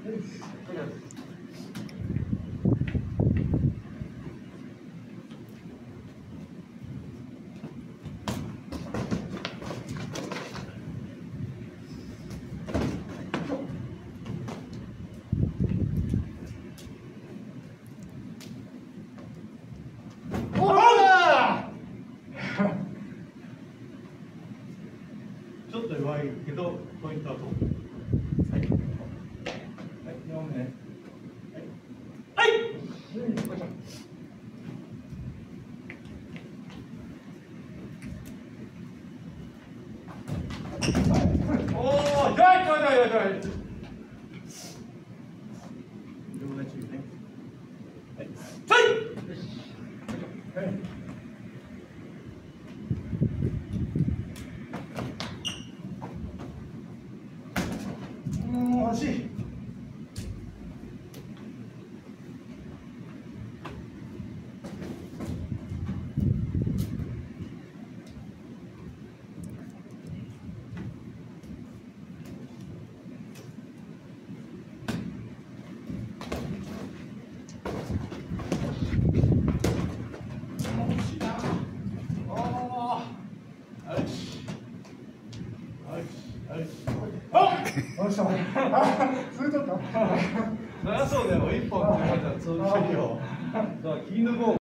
ちょっと弱いけど、ポイントはそう。はい。はい、4名。はい。はい。おお、痛い。両手中ね。はい。はい。はい。惜しい。そりゃそうだよ、一本って言われたら通じるよ。だから切り抜こう。